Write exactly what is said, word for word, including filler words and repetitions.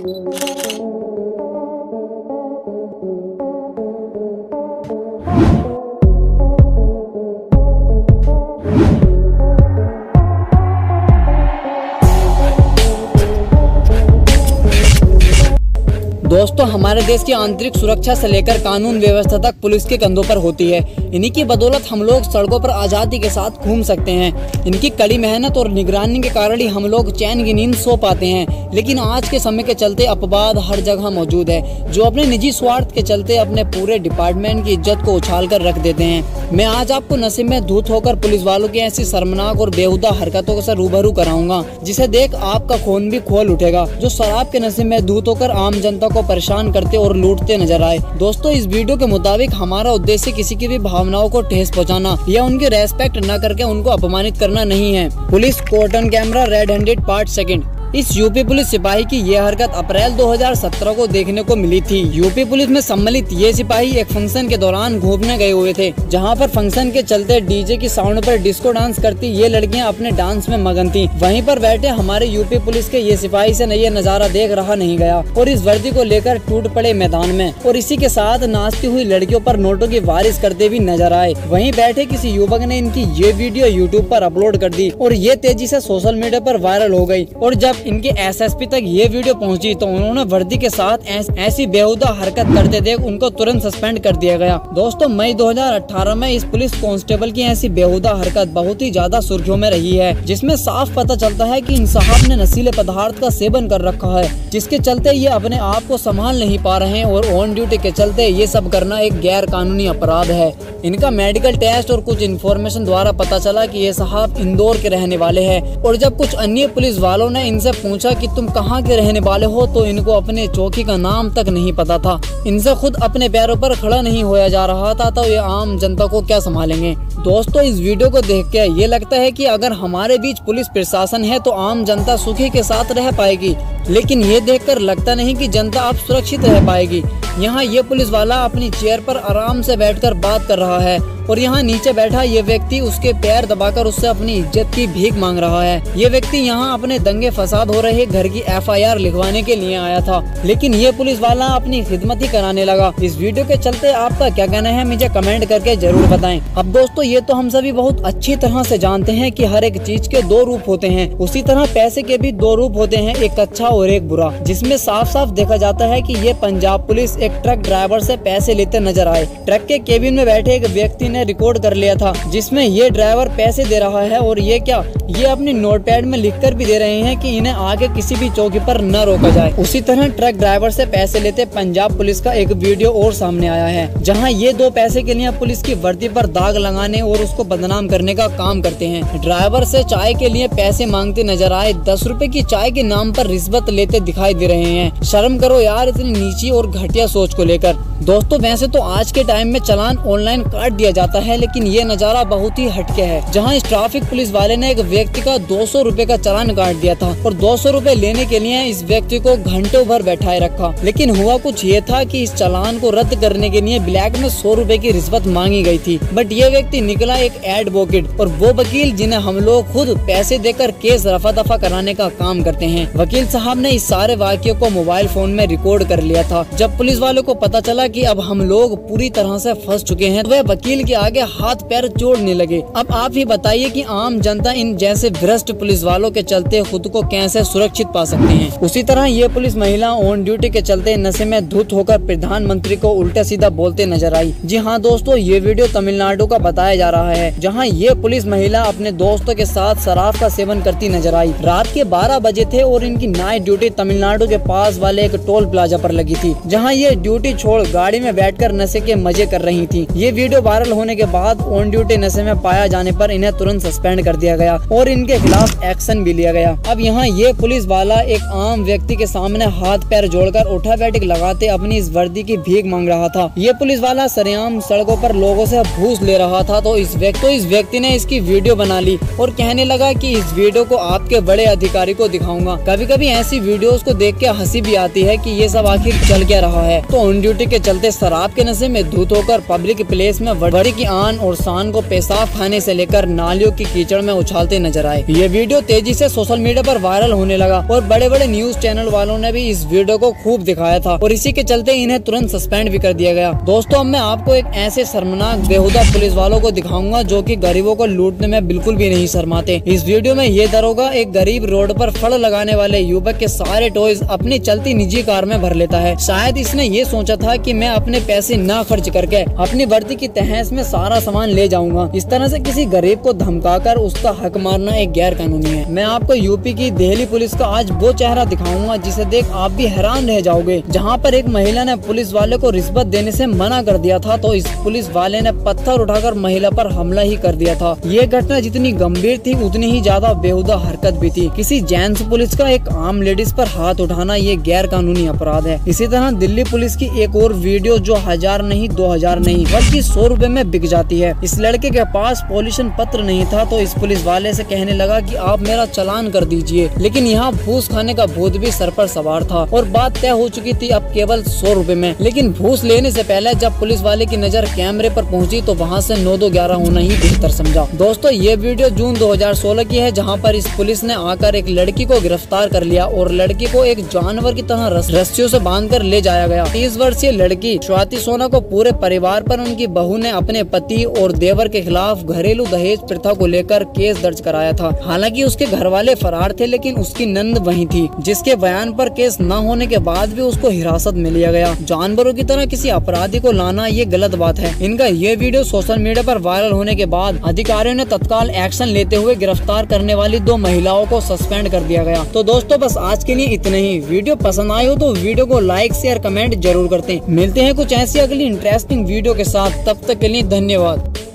दोस्तों, हमारे देश की आंतरिक सुरक्षा से लेकर कानून व्यवस्था तक पुलिस के कंधों पर होती है। इन्हीं की बदौलत हम लोग सड़कों पर आज़ादी के साथ घूम सकते हैं। इनकी कड़ी मेहनत और निगरानी के कारण ही हम लोग चैन की नींद सो पाते हैं। लेकिन आज के समय के चलते अपवाद हर जगह मौजूद है, जो अपने निजी स्वार्थ के चलते अपने पूरे डिपार्टमेंट की इज्जत को उछाल कर रख देते हैं। मैं आज आपको नशे में धुत होकर पुलिस वालों की ऐसी शर्मनाक और बेहुदा हरकतों से रूबरू कराऊंगा, जिसे देख आपका खून भी खोल उठेगा, जो शराब के नशे में धुत होकर आम जनता को परेशान करते और लूटते नजर आए। दोस्तों, इस वीडियो के मुताबिक हमारा उद्देश्य किसी की भी भावनाओं को ठेस पहुंचाना या उनकी रेस्पेक्ट न करके उनको अपमानित करना नहीं है। Police court on camera red handed part second. इस यूपी पुलिस सिपाही की यह हरकत अप्रैल दो हज़ार सत्रह को देखने को मिली थी। यूपी पुलिस में सम्मिलित ये सिपाही एक फंक्शन के दौरान घूमने गए हुए थे, जहां पर फंक्शन के चलते डीजे की साउंड पर डिस्को डांस करती ये लड़कियां अपने डांस में मगन थी। वहीं पर बैठे हमारे यूपी पुलिस के ये सिपाही से ये नजारा देख रहा नहीं गया और इस वर्दी को लेकर टूट पड़े मैदान में और इसी के साथ नाचती हुई लड़कियों पर नोटों की बारिश करते भी नजर आए। वहीं बैठे किसी युवक ने इनकी ये वीडियो यूट्यूब पर अपलोड कर दी और ये तेजी से सोशल मीडिया पर वायरल हो गई। और जब इनके एसएसपी तक ये वीडियो पहुंची तो उन्होंने वर्दी के साथ ऐस, ऐसी बेहुदा हरकत करते देख उनको तुरंत सस्पेंड कर दिया गया। दोस्तों, मई दो हज़ार अठारह में इस पुलिस कांस्टेबल की ऐसी बेहुदा हरकत बहुत ही ज्यादा सुर्खियों में रही है, जिसमें साफ पता चलता है कि इन साहब ने नशीले पदार्थ का सेवन कर रखा है, जिसके चलते ये अपने आप को संभाल नहीं पा रहे हैं और ऑन ड्यूटी के चलते ये सब करना एक गैर कानूनी अपराध है। इनका मेडिकल टेस्ट और कुछ इन्फॉर्मेशन द्वारा पता चला कि ये साहब इंदौर के रहने वाले हैं और जब कुछ अन्य पुलिस वालों ने इनसे पूछा कि तुम कहाँ के रहने वाले हो, तो इनको अपने चौकी का नाम तक नहीं पता था। इनसे खुद अपने पैरों पर खड़ा नहीं होया जा रहा था, तो ये आम जनता को क्या संभालेंगे। दोस्तों, इस वीडियो को देख के ये लगता है कि अगर हमारे बीच पुलिस प्रशासन है तो आम जनता सुखी के साथ रह पाएगी, लेकिन ये देखकर लगता नहीं कि जनता अब सुरक्षित रह पाएगी। यहाँ ये पुलिस वाला अपनी चेयर पर आराम से बैठकर बात कर रहा है और यहाँ नीचे बैठा ये व्यक्ति उसके पैर दबाकर उससे अपनी इज्जत की भीख मांग रहा है। ये व्यक्ति यहाँ अपने दंगे फसाद हो रहे घर की एफ आई आर लिखवाने के लिए आया था, लेकिन ये पुलिस वाला अपनी खिदमत ही कराने लगा। इस वीडियो के चलते आपका क्या कहना है, मुझे कमेंट करके जरूर बताएं। अब दोस्तों, ये तो हम सभी बहुत अच्छी तरह से जानते हैं कि हर एक चीज के दो रूप होते हैं, उसी तरह पैसे के भी दो रूप होते हैं, एक अच्छा और एक बुरा, जिसमें साफ साफ देखा जाता है कि ये पंजाब पुलिस एक ट्रक ड्राइवर से पैसे लेते नजर आए। ट्रक के केबिन में बैठे एक व्यक्ति ने रिकॉर्ड कर लिया था, जिसमें ये ड्राइवर पैसे दे रहा है और ये क्या ये अपनी नोटपैड में लिखकर भी दे रहे हैं कि इन्हें आगे किसी भी चौकी पर न रोका जाए। उसी तरह ट्रक ड्राइवर से पैसे लेते पंजाब पुलिस का एक वीडियो और सामने आया है, जहां ये दो पैसे के लिए पुलिस की वर्दी पर दाग लगाने और उसको बदनाम करने का काम करते हैं। ड्राइवर से चाय के लिए पैसे मांगते नजर आए, दस रुपए की चाय के नाम पर रिश्वत लेते दिखाई दे रहे हैं। शर्म करो यार, इतनी नीची और घटिया सोच को लेकर। दोस्तों, वैसे तो आज के टाइम में चालान ऑनलाइन काट दिया जाता है, लेकिन ये नजारा बहुत ही हटके है, जहां इस ट्रैफिक पुलिस वाले ने एक व्यक्ति का दो सौ रुपए का चालान काट दिया था और दो सौ रुपए लेने के लिए इस व्यक्ति को घंटों भर बैठाए रखा। लेकिन हुआ कुछ ये था कि इस चालान को रद्द करने के लिए ब्लैक में सौ रुपए की रिश्वत मांगी गई थी, बट ये व्यक्ति निकला एक एडवोकेट और वो वकील जिन्हें हम लोग खुद पैसे देकर केस रफा दफा कराने का काम करते हैं। वकील साहब ने इस सारे वाक्य को मोबाइल फोन में रिकॉर्ड कर लिया था। जब पुलिस वालों को पता चला कि अब हम लोग पूरी तरह से फंस चुके हैं, तो वे वकील के आगे हाथ पैर जोड़ने लगे। अब आप ही बताइए कि आम जनता इन जैसे भ्रष्ट पुलिस वालों के चलते खुद को कैसे सुरक्षित पा सकते हैं। उसी तरह ये पुलिस महिला ऑन ड्यूटी के चलते नशे में धुत होकर प्रधानमंत्री को उल्टा सीधा बोलते नजर आई। जी हाँ दोस्तों, ये वीडियो तमिलनाडु का बताया जा रहा है, जहाँ ये पुलिस महिला अपने दोस्तों के साथ शराब का सेवन करती नजर आई। रात के बारह बजे थे और इनकी नाइट ड्यूटी तमिलनाडु के पास वाले एक टोल प्लाजा पर लगी थी, जहाँ ये ड्यूटी छोड़ गाड़ी में बैठकर नशे के मजे कर रही थी। ये वीडियो वायरल होने के बाद ऑन ड्यूटी नशे में पाया जाने पर इन्हें तुरंत सस्पेंड कर दिया गया और इनके खिलाफ एक्शन भी लिया गया। अब यहाँ ये पुलिस वाला एक आम व्यक्ति के सामने हाथ पैर जोड़कर उठा बैठक लगाते अपनी इस वर्दी की भीख मांग रहा था। ये पुलिस वाला सरेआम सड़कों पर लोगों से घूस ले रहा था, तो इस व्यक्ति तो इस व्यक्ति ने इसकी वीडियो बना ली और कहने लगा कि इस वीडियो को आपके बड़े अधिकारी को दिखाऊंगा। कभी कभी ऐसी वीडियोस को देख के हंसी भी आती है कि ये सब आखिर चल क्या रहा है। तो ऑन ड्यूटी के चलते शराब के नशे में धुत होकर पब्लिक प्लेस में बड़ी धंधे की आन और शान को पेशाब खाने से लेकर नालियों की कीचड़ में उछालते नजर आए। ये वीडियो तेजी से सोशल मीडिया पर वायरल होने लगा और बड़े बड़े न्यूज चैनल वालों ने भी इस वीडियो को खूब दिखाया था और इसी के चलते इन्हें तुरंत सस्पेंड भी कर दिया गया। दोस्तों, अब मैं आपको एक ऐसे शर्मनाक बेहुदा पुलिस वालों को दिखाऊंगा जो कि गरीबों को लूटने में बिल्कुल भी नहीं शर्माते। इस वीडियो में ये दरोगा एक गरीब रोड पर फड़ लगाने वाले युवक के सारे टॉयज अपनी चलती निजी कार में भर लेता है। शायद इसने ये सोचा था कि मैं अपने पैसे ना खर्च करके अपनी वर्दी की तहस में सारा सामान ले जाऊंगा। इस तरह से किसी गरीब को धमकाकर उसका हक मारना एक गैर कानूनी है। मैं आपको यूपी की दिल्ली पुलिस का आज वो चेहरा दिखाऊंगा जिसे देख आप भी हैरान रह जाओगे। जहां पर एक महिला ने पुलिस वाले को रिश्वत देने से मना कर दिया था तो इस पुलिस वाले ने पत्थर उठाकर महिला पर हमला ही कर दिया था। ये घटना जितनी गंभीर थी उतनी ही ज्यादा बेहुदा हरकत भी थी। किसी जेंट्स पुलिस का एक आम लेडीज पर हाथ उठाना ये गैर कानूनी अपराध है। इसी तरह दिल्ली पुलिस की एक और वीडियो जो हजार नहीं दो हजार नहीं बल्कि सौ रुपए में बिक जाती है। इस लड़के के पास पॉल्यूशन पत्र नहीं था तो इस पुलिस वाले से कहने लगा कि आप मेरा चालान कर दीजिए, लेकिन यहाँ भूस खाने का भूत भी सर पर सवार था और बात तय हो चुकी थी अब केवल सौ रुपए में। लेकिन भूस लेने से पहले जब पुलिस वाले की नजर कैमरे पर पहुंची तो वहाँ से नौ दो ग्यारह होना ही बेहतर समझा। दोस्तों, ये वीडियो जून दो हजार सोलह की है जहाँ पर इस पुलिस ने आकर एक लड़की को गिरफ्तार कर लिया और लड़की को एक जानवर की तरह रस्सियों से बांधकर ले जाया गया। तीस वर्षीय लड़की स्वाति सोना को पूरे परिवार पर उनकी बहू ने अपने पति और देवर के खिलाफ घरेलू दहेज प्रथा को लेकर केस दर्ज कराया था। हालांकि उसके घर वाले फरार थे लेकिन उसकी नंद वहीं थी, जिसके बयान पर केस न होने के बाद भी उसको हिरासत में लिया गया। जानवरों की तरह किसी अपराधी को लाना ये गलत बात है। इनका ये वीडियो सोशल मीडिया पर वायरल होने के बाद अधिकारियों ने तत्काल एक्शन लेते हुए गिरफ्तार करने वाली दो महिलाओं को सस्पेंड कर दिया गया। तो दोस्तों, बस आज के लिए इतना ही। वीडियो पसंद आई हो तो वीडियो को लाइक शेयर कमेंट जरूर करते हैं। मिलते हैं कुछ ऐसी अगली इंटरेस्टिंग वीडियो के साथ, तब तक के लिए धन्यवाद।